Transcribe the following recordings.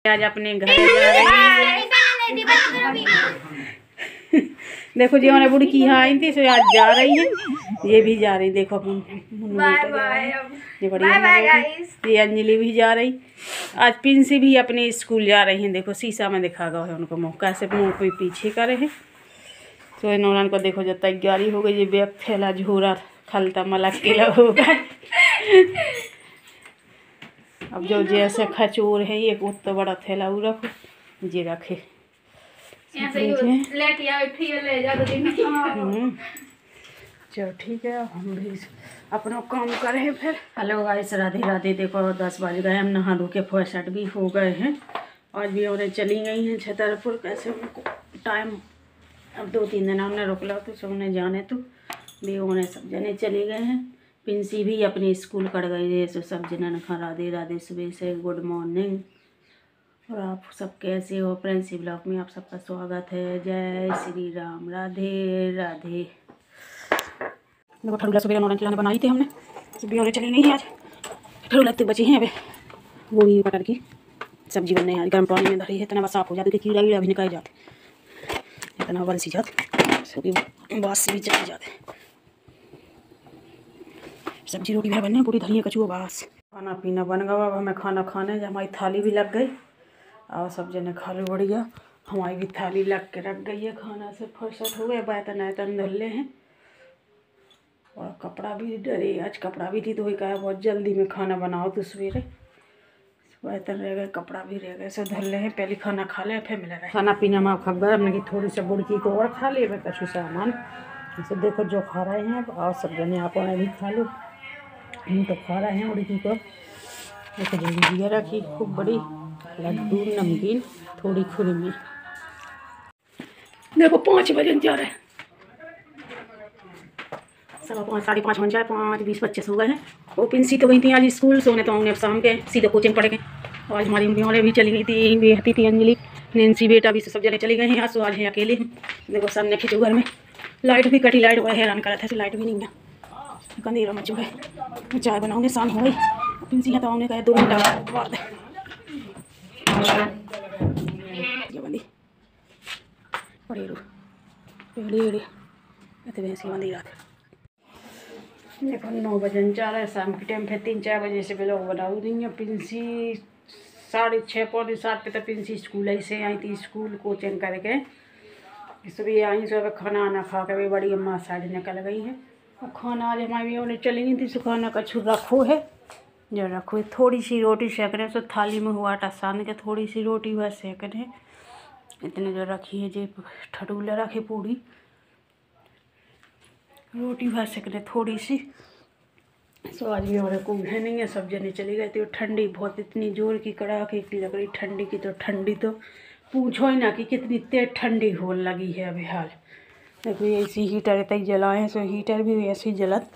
आज अपने घर जा रही है। देखो जी हमारे बुढ़ी की यहाँ आई थी, सो आज जा रही है, ये भी जा रही। देखो ये अंजलि भी जा रही। आज पिंसी भी अपने स्कूल जा रही हैं। देखो शीशा में दिखा गया है उनको, मुँह कैसे मुँह कोई पीछे करे है। तो इन्होंने को देखो जब तैयारी हो गई, ये बैग थैला झोरा खलता मलक के होगा। अब जो जैसे खचूर है ये तो बड़ा थैला वो रखो जी रखे। चलो ठीक है, हम भी अपना काम करें फिर। Hello guys, Radhe Radhe. देखो 10 बज गए, हम नहा धो के फर्स्ट भी हो गए हैं। आज भी औरतें चली गई हैं छतरपुर। कैसे उनको टाइम अब 2-3 दिन हमने रुकला तो सबने जाने तो भी उन्हें सब जने चले गए हैं। पिंसी भी अपने स्कूल कर गई है। सो सब जन खा राधे राधे, सुबह से गुड मॉर्निंग। और आप सब कैसे हो? प्रिंसी ब्लॉग में आप सबका स्वागत है। जय श्री राम, राधे राधे। देखो ठंडा सुबह नौरन खिलाने बनाई थी हमने, सुबह और चली नहीं है आज। ठंड लगते बची हैं अभी। वो भी मटर की सब्जी बनने आज गर्म पानी में धरी है। इतना बस साफ हो जाती है, कीड़ा वीड़ा भी निकल जाते, इतना बरसी जाते, सभी बास भी चले जाते। सब्जी रोटी भी बनने पूरी धनिया कचुआ बास। खाना पीना बन गया। अब हमें खाना खाने हमारी थाली भी लग गई और सब जने खा लो बढ़िया। हमारी भी थाली लग के रख गई है। खाना से फुर्सत हो गए, बर्तन धुले हैं और कपड़ा भी डरे। आज कपड़ा भी थी तो वही कहा बहुत जल्दी में खाना बनाओ तो सवेरे बर्तन रह गए, कपड़ा भी रह गए, सब धुल रहे हैं। पहले खाना खा ले फिर मिल रहा खाना पीना में खबर हमने की थोड़ी सी बुड़की को और खा ले कछु सामान। जैसे देखो जो खा रहे हैं और सब जने आप भी खा लो। हम तो खा रहे हैं बुड़की को। देखो जल्दी रखी खूब बड़ी लड्डू नमकीन थोड़ी खुरमी। देखो 5 बजे जा रहे हैं, 5:15 साढ़े 5 बन जाए। 5:20-25 हो गए हैं। वो पिंसी तो गई थी आज स्कूल, सोने तो उन्हें शाम के सीधे कोचिंग पढ़ गए। आज हमारी मम्मी भी चली गई थी, बेहती थी अंजलि, नैन्सी बेटा भी सब जने चली गए हैं। आज तो आज है अकेले। देखो सब ने खींचो घर में, लाइट भी कटी, लाइट हैरान करा था, लाइट भी नहीं है, अंधेरा मच गए। चाय बनाऊंगे, शाम हो गई। पिंसी है तो उन्हें कहा 2 घंटा बाद बंदी पड़ेरू भैंसी बंदी रात। देखो 9 बजे जा रहा है शाम के टाइम। फिर 3-4 बजे से ब्लॉग बनाऊ रही है। पिंसी 6:30 पौने 7 पे तो पिंसी स्कूल ऐसे आई थी, स्कूल कोचिंग करके सुबह आई। सुबह खाना आना खा के भी बड़ी अम्मा साइड निकल गई है। और खाना आज हमारी उन्हें चली गई थी, सो खाना कछु रखो है जो रखो। थोड़ी सी रोटी सेक रहे, सो थाली में हुआ आटा सान के थोड़ी सी रोटी हुआ सेक रहे। इतने जो रखी है, जो ठटूला रखे पूरी रोटी हुआ सेक रहे थोड़ी सी। सो आज भी हमारे को है नहीं है, सब जने चली गए थे। ठंडी बहुत इतनी जोर की कड़ाके की लग रही ठंडी की, तो ठंडी तो पूछो ही ना कि कितनी तेज ठंडी हो लगी है अभी हाल। देखो ऐसी हीटर तक जलाए हैं, सो हीटर भी ऐसी जलत।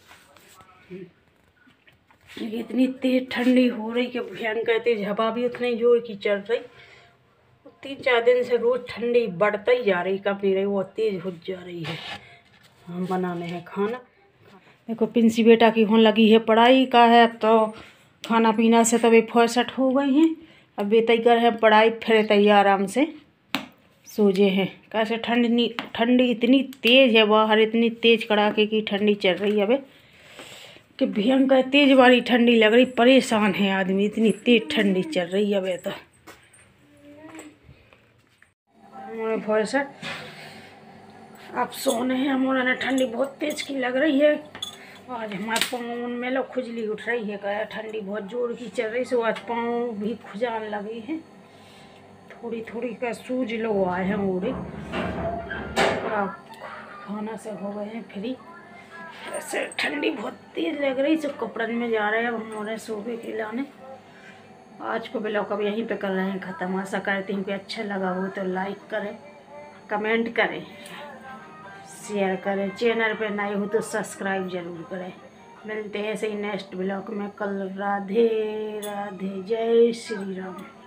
इतनी तेज ठंडी हो रही कि भयंकर तेज हवा भी उतनी जोर की चल रही। 3-4 दिन से रोज ठंडी बढ़ता ही जा रही, कम नहीं रही, वो तेज हो जा रही है। हम बनाने हैं खाना। देखो पिंसी बेटा की होने लगी है पढ़ाई का है। अब तो खाना पीना से तभी फुर्सत हो गई हैं। अब बेतई कर है पढ़ाई, फिर तैयार आराम से सोजे हैं। कैसे ठंडी इतनी तेज़ है बाहर, इतनी तेज़ कड़ाके की ठंडी चल रही है अबे कि भयंकर तेज वाली ठंडी लग रही। परेशान है आदमी, इतनी तेज ठंडी चल रही है अबे। तो फुर्सत अब सोने हैं हमारे। ठंडी बहुत तेज की लग रही है। आज हमारे पाँव में लो खुजली उठ रही है, क्या ठंडी बहुत जोर की चल रही। सो आज पाँव भी खुजान लगी है, थोड़ी थोड़ी का सूज लो आए हैं मोड़े। खाना से हो गए हैं फ्री। ऐसे ठंडी बहुत तेज लग रही, सब कपड़न में जा रहे हैं अब हमारे सोबे खिलाने। आज को ब्लॉग अब यहीं पे कर रहे हैं ख़त्म। आशा करती हूँ कि अच्छा लगा हो तो लाइक करें, कमेंट करें, शेयर करें। चैनल पे नए हो तो सब्सक्राइब जरूर करें। मिलते हैं ऐसे ही नेक्स्ट ब्लॉग में कल। राधे राधे, जय श्री राम।